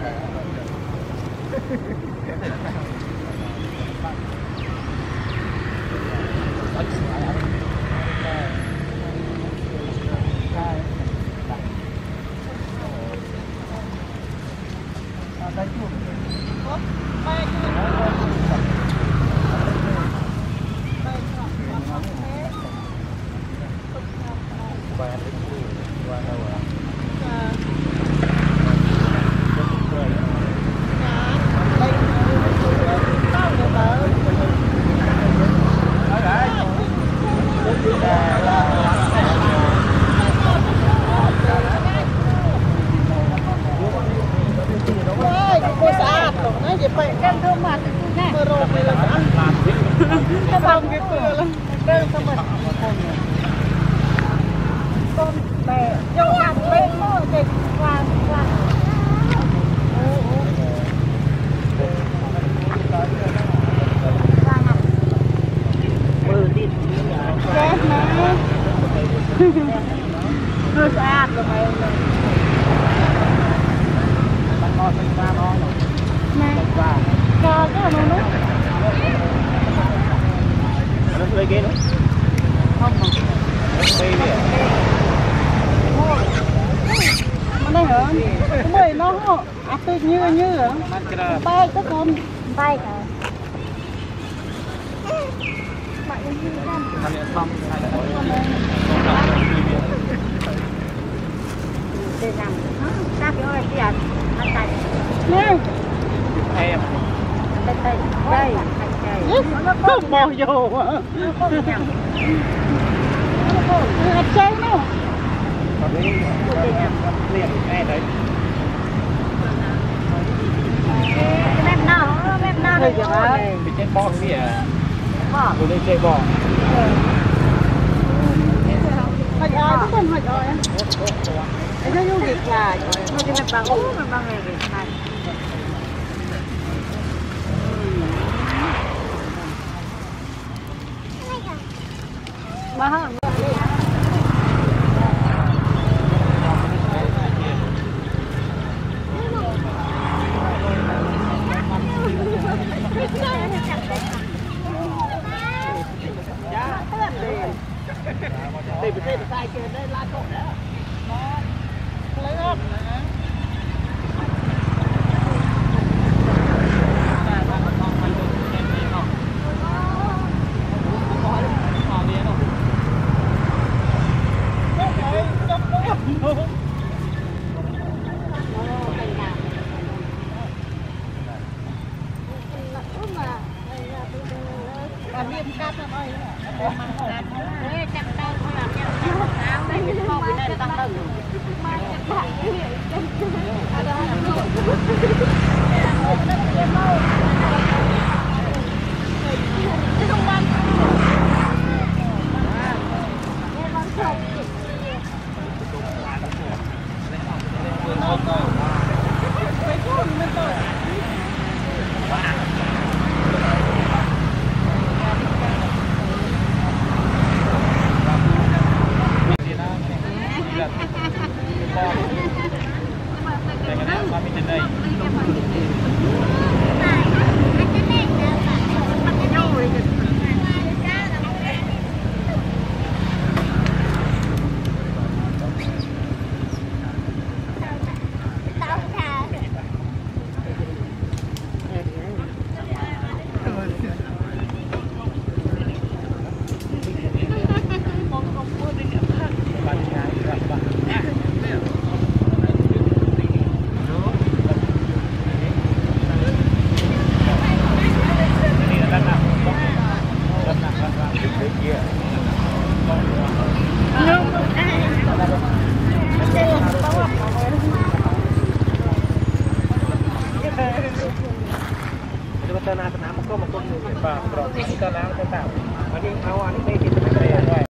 Hơi xa rồi mày. Bạn con sinh ra nó. Nè. Cho cái là nó. Nó lấy ghế nữa. Không mà. Đây đi. Mà đây hả? Cái mày nó tư như hả? Bay tất con. Bay cả. Bạn đi như thế nào? Để làm sao cái ơi kìa anh tay nè em đây đây nó không bao vô nó chơi nó liền ngay đấy mép nào bị chơi bò gì à bò đi chơi bò hỏi ai cũng không hỏi ai nó vô việc là nó đi bằng uống mà bằng nghề việc này mà hơn để bị thêm sai kia đây lá cột đó lấy ốp